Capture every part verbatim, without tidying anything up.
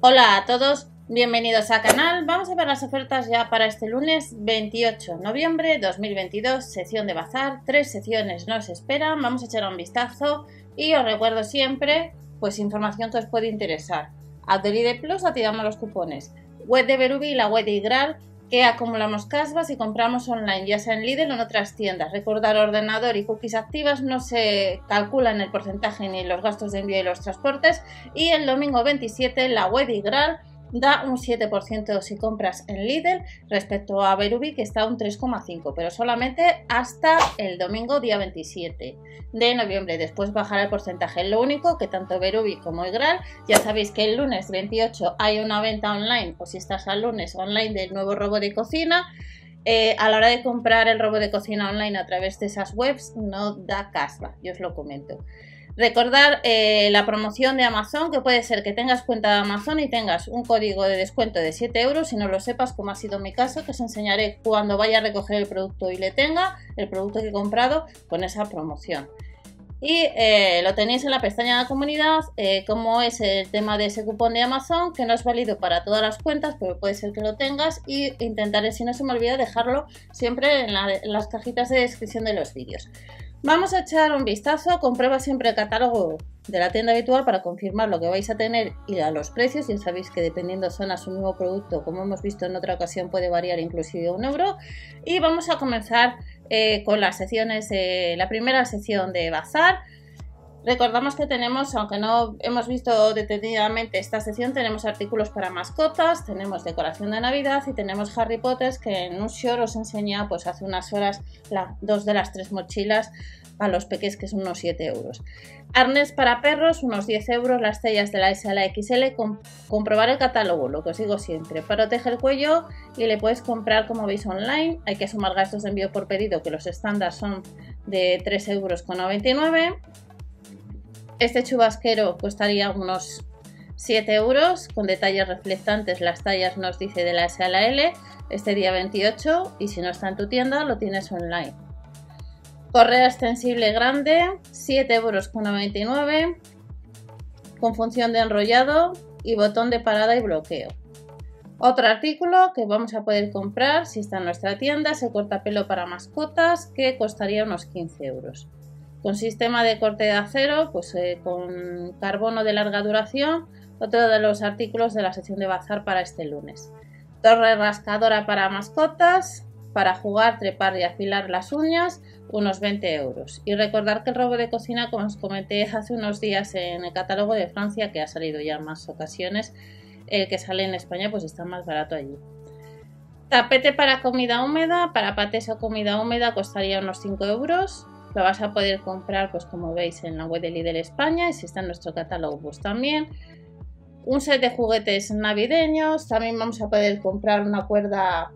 Hola a todos, bienvenidos al canal. Vamos a ver las ofertas ya para este lunes veintiocho de noviembre de dos mil veintidós, sesión de bazar. Tres sesiones nos esperan, vamos a echar un vistazo y os recuerdo siempre pues información que os puede interesar. App de Lidl Plus, activamos los cupones. Web de Verubi y la web de Igral, que acumulamos cashback y compramos online, ya sea en Lidl o en otras tiendas. Recordar, ordenador y cookies activas, no se calculan el porcentaje ni los gastos de envío y los transportes. Y el domingo veintisiete la web de Igral da un siete por ciento si compras en Lidl respecto a Verubi, que está un tres coma cinco por ciento, pero solamente hasta el domingo día veintisiete de noviembre. Después bajará el porcentaje. Lo único que tanto Verubi como Igral, ya sabéis que el lunes veintiocho hay una venta online, o si estás al lunes online, del nuevo robot de cocina. Eh, a la hora de comprar el robot de cocina online a través de esas webs no da cashback, yo os lo comento. Recordar eh, la promoción de Amazon, que puede ser que tengas cuenta de Amazon y tengas un código de descuento de siete euros, si no lo sepas, como ha sido mi caso, que os enseñaré cuando vaya a recoger el producto y le tenga el producto que he comprado con esa promoción. Y eh, lo tenéis en la pestaña de comunidad, eh, como es el tema de ese cupón de Amazon, que no es válido para todas las cuentas, pero puede ser que lo tengas, y intentaré, si no se me olvida, dejarlo siempre en, la, en las cajitas de descripción de los vídeos. Vamos a echar un vistazo, comprueba siempre el catálogo de la tienda habitual para confirmar lo que vais a tener y a los precios. Ya sabéis que dependiendo zonas un mismo producto, como hemos visto en otra ocasión, puede variar inclusive un euro. Y vamos a comenzar eh, con las secciones, eh, la primera sección de bazar. Recordamos que tenemos, aunque no hemos visto detenidamente esta sección, tenemos artículos para mascotas, tenemos decoración de Navidad y tenemos Harry Potter, que en un short os enseña pues hace unas horas la, dos de las tres mochilas a los peques, que son unos siete euros. Arnés para perros, unos diez euros, las tallas de la S a la X L. Com comprobar el catálogo, lo que os digo siempre. Protege el cuello y le puedes comprar, como veis, online. Hay que sumar gastos de envío por pedido, que los estándar son de tres euros con noventa y nueve. Este chubasquero costaría unos siete euros, con detalles reflectantes. Las tallas nos dice de la S a la L, este día veintiocho, y si no está en tu tienda lo tienes online. Correa extensible grande, siete euros con noventa y nueve, con función de enrollado y botón de parada y bloqueo. Otro artículo que vamos a poder comprar si está en nuestra tienda es el cortapelo para mascotas, que costaría unos quince euros. Con sistema de corte de acero, pues eh, con carbono de larga duración, otro de los artículos de la sección de bazar para este lunes. Torre rascadora para mascotas, para jugar, trepar y afilar las uñas, unos veinte euros. Y recordar que el robot de cocina, como os comenté hace unos días en el catálogo de Francia, que ha salido ya en más ocasiones, el que sale en España pues está más barato allí. Tapete para comida húmeda, para patés o comida húmeda, costaría unos cinco euros. Lo vas a poder comprar, pues como veis, en la web de Lidl España, y si está en nuestro catálogo pues también. Un set de juguetes navideños, también vamos a poder comprar una cuerda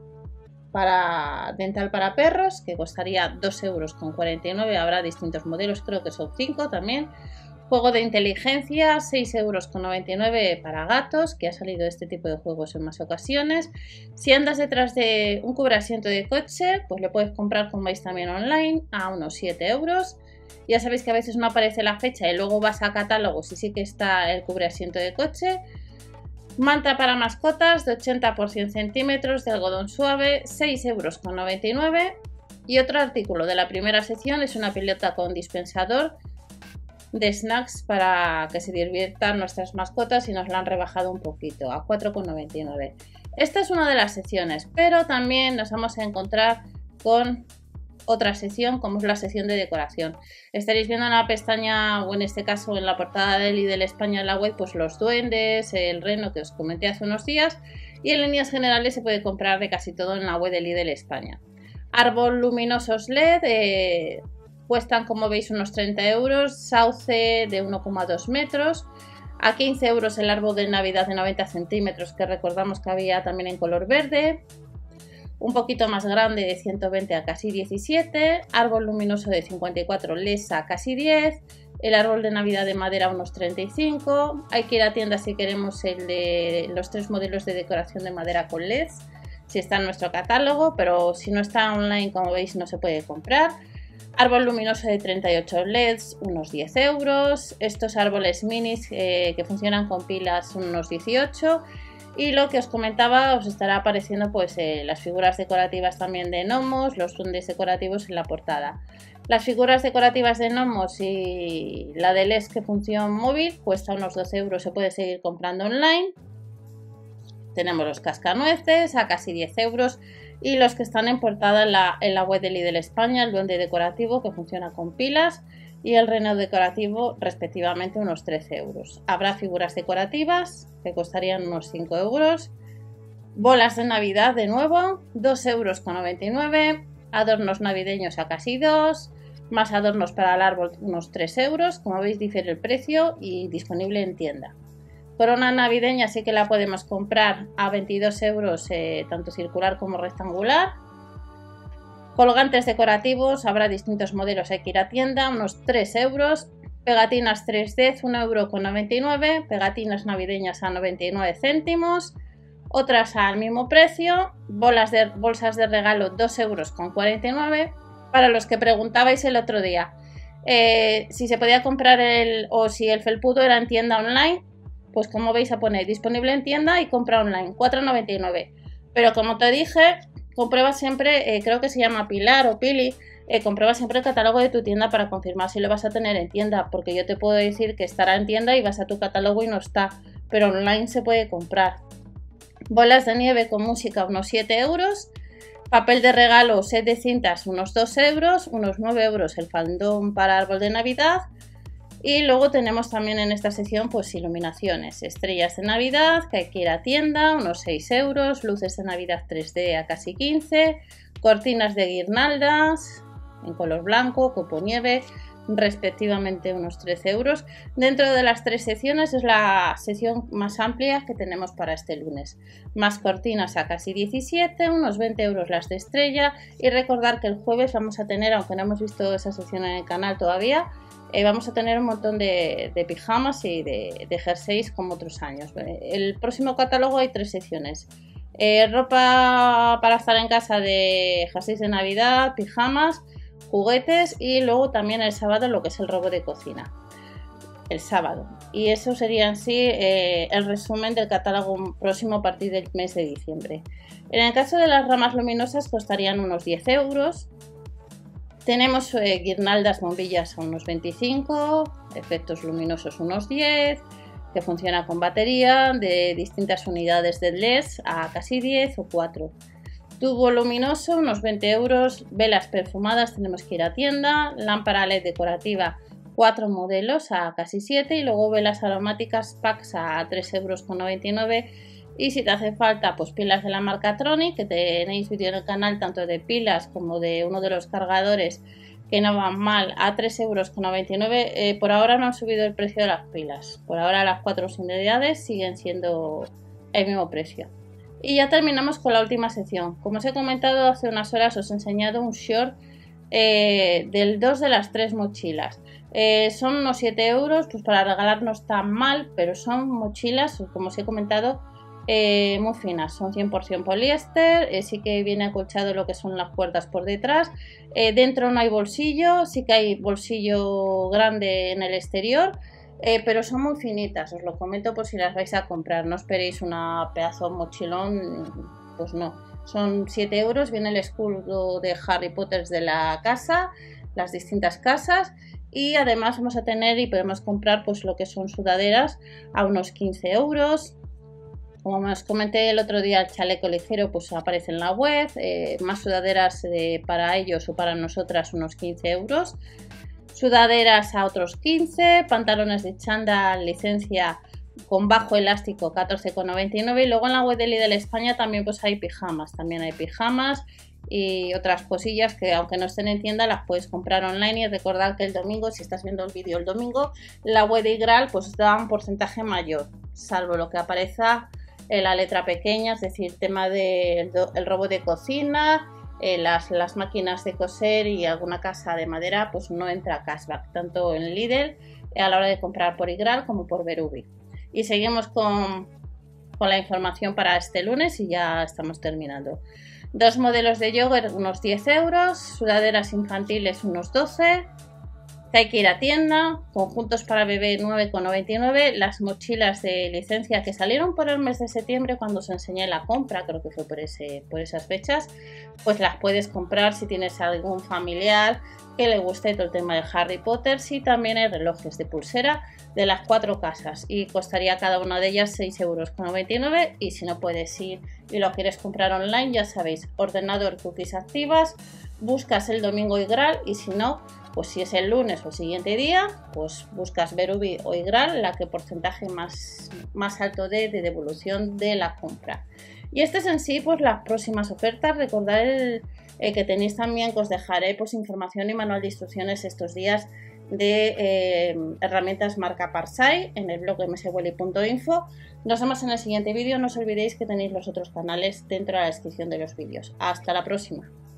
para dental para perros, que costaría dos euros con cuarenta y nueve, habrá distintos modelos, creo que son cinco también. Juego de inteligencia, seis euros con noventa y nueve para gatos, que ha salido este tipo de juegos en más ocasiones. Si andas detrás de un cubrasiento de coche, pues lo puedes comprar, como veis, también online a unos siete euros. Ya sabéis que a veces no aparece la fecha y luego vas a catálogos y sí que está el cubrasiento de coche. Manta para mascotas de ochenta por cien centímetros de algodón suave, seis euros con noventa y nueve. Y otro artículo de la primera sección es una pilota con dispensador de snacks para que se diviertan nuestras mascotas, y nos la han rebajado un poquito a cuatro con noventa y nueve. Esta es una de las secciones, pero también nos vamos a encontrar con otra sección, como es la sección de decoración. Estaréis viendo en la pestaña, o en este caso en la portada de Lidl España en la web, pues los duendes, el reno que os comenté hace unos días, y en líneas generales se puede comprar de casi todo en la web de Lidl España. Árbol luminosos L E D, eh, cuestan, como veis, unos treinta euros, sauce de uno coma dos metros, a quince euros el árbol de Navidad de noventa centímetros, que recordamos que había también en color verde, un poquito más grande de ciento veinte a casi diecisiete, árbol luminoso de cincuenta y cuatro lesa a casi diez, el árbol de Navidad de madera unos treinta y cinco, hay que ir a tienda si queremos el de los tres modelos de decoración de madera con L E Ds, si está en nuestro catálogo, pero si no está online, como veis, no se puede comprar. Árbol luminoso de treinta y ocho L E Ds, unos diez euros. Estos árboles minis eh, que funcionan con pilas, unos dieciocho. Y lo que os comentaba, os estará apareciendo pues eh, las figuras decorativas también de gnomos, los duendes decorativos en la portada. Las figuras decorativas de gnomos y la de L E D que función móvil cuesta unos doce euros, se puede seguir comprando online. Tenemos los cascanueces a casi diez euros y los que están en portada en la, en la web de Lidl España, el duende decorativo que funciona con pilas y el reno decorativo respectivamente unos trece euros. Habrá figuras decorativas que costarían unos cinco euros. Bolas de Navidad de nuevo, dos euros con noventa y nueve. Adornos navideños a casi dos. Más adornos para el árbol unos tres euros. Como veis difiere el precio y disponible en tienda. Corona navideña sí que la podemos comprar a veintidós euros, eh, tanto circular como rectangular. Colgantes decorativos, habrá distintos modelos, hay que ir a tienda, unos tres euros. Pegatinas tres D, un euro con noventa y nueve. Pegatinas navideñas a noventa y nueve céntimos. Otras al mismo precio. Bolas de, bolsas de regalo, dos euros con cuarenta y nueve. Para los que preguntabais el otro día eh, si se podía comprar el o si el felpudo era en tienda online, pues como veis a poner disponible en tienda y compra online, cuatro noventa y nueve. Pero como te dije, comprueba siempre, eh, creo que se llama Pilar o Pili, eh, comprueba siempre el catálogo de tu tienda para confirmar si lo vas a tener en tienda, porque yo te puedo decir que estará en tienda y vas a tu catálogo y no está, pero online se puede comprar. Bolas de nieve con música, unos siete euros. Papel de regalo, set de cintas, unos dos euros, unos nueve euros el faldón para árbol de Navidad. Y luego tenemos también en esta sección pues iluminaciones, estrellas de Navidad, que hay que ir a tienda, unos seis euros, luces de Navidad tres D a casi quince, cortinas de guirnaldas en color blanco, copo nieve, respectivamente unos trece euros. Dentro de las tres secciones es la sección más amplia que tenemos para este lunes. Más cortinas a casi diecisiete, unos veinte euros las de estrella. Y recordar que el jueves vamos a tener, aunque no hemos visto esa sección en el canal todavía, Eh, vamos a tener un montón de, de pijamas y de, de jerseys como otros años. El próximo catálogo hay tres secciones. Eh, ropa para estar en casa de jerseys de Navidad, pijamas, juguetes y luego también el sábado lo que es el robo de cocina. El sábado. Y eso sería en sí eh, el resumen del catálogo próximo a partir del mes de diciembre. En el caso de las ramas luminosas costarían unos diez euros. Tenemos eh, guirnaldas, bombillas a unos veinticinco, efectos luminosos unos diez, que funciona con batería, de distintas unidades de L E Ds a casi diez o cuatro. Tubo luminoso, unos veinte euros, velas perfumadas, tenemos que ir a tienda, lámpara L E D decorativa, cuatro modelos a casi siete y luego velas aromáticas packs a tres euros con noventa y nueve. Y si te hace falta, pues pilas de la marca Tronic, que tenéis vídeo en el canal tanto de pilas como de uno de los cargadores que no van mal a tres euros con noventa y nueve. Eh, por ahora no han subido el precio de las pilas. Por ahora las cuatro unidades siguen siendo el mismo precio. Y ya terminamos con la última sección. Como os he comentado hace unas horas, os he enseñado un short eh, del dos de las tres mochilas. Eh, son unos siete euros, pues para regalar no está mal, pero son mochilas, como os he comentado, Eh, muy finas, son cien por cien poliéster, eh, sí que viene acolchado lo que son las puertas por detrás, eh, dentro no hay bolsillo, sí que hay bolsillo grande en el exterior, eh, pero son muy finitas, os lo comento por si las vais a comprar, no esperéis una pedazo mochilón, pues no, son siete euros, viene el escudo de Harry Potter de la casa, las distintas casas. Y además vamos a tener y podemos comprar pues lo que son sudaderas a unos quince euros. Como os comenté el otro día, el chaleco ligero pues aparece en la web, eh, más sudaderas eh, para ellos o para nosotras unos quince euros, sudaderas a otros quince, pantalones de chándal licencia con bajo elástico catorce con noventa y nueve y luego en la web de Lidl España también pues hay pijamas, también hay pijamas y otras cosillas que aunque no estén en tienda las puedes comprar online. Y recordad que el domingo, si estás viendo el vídeo el domingo, la web de Igral pues da un porcentaje mayor, salvo lo que aparezca en la letra pequeña, es decir, tema del de el robo de cocina, eh, las, las máquinas de coser y alguna casa de madera, pues no entra cashback, tanto en Lidl eh, a la hora de comprar por Igral como por Berubi. Y seguimos con, con la información para este lunes y ya estamos terminando. Dos modelos de yogurt unos diez euros, sudaderas infantiles unos doce, que hay que ir a tienda, conjuntos para bebé nueve con noventa y nueve, las mochilas de licencia que salieron por el mes de septiembre cuando os enseñé la compra, creo que fue por, ese, por esas fechas, pues las puedes comprar si tienes algún familiar que le guste todo el tema de Harry Potter. Sí, también hay relojes de pulsera de las cuatro casas y costaría cada una de ellas seis euros con noventa y nueve, y si no puedes ir y lo quieres comprar online, ya sabéis, ordenador, cookies activas, buscas el domingo Igral, y si no, pues si es el lunes o el siguiente día, pues buscas Verubi o Igral, la que porcentaje más, más alto de, de devolución de la compra. Y este es en sí pues las próximas ofertas. Recordad el, eh, que tenéis también, que os dejaré pues información y manual de instrucciones estos días de eh, herramientas marca Parsai en el blog mswelly punto info. Nos vemos en el siguiente vídeo. No os olvidéis que tenéis los otros canales dentro de la descripción de los vídeos. Hasta la próxima.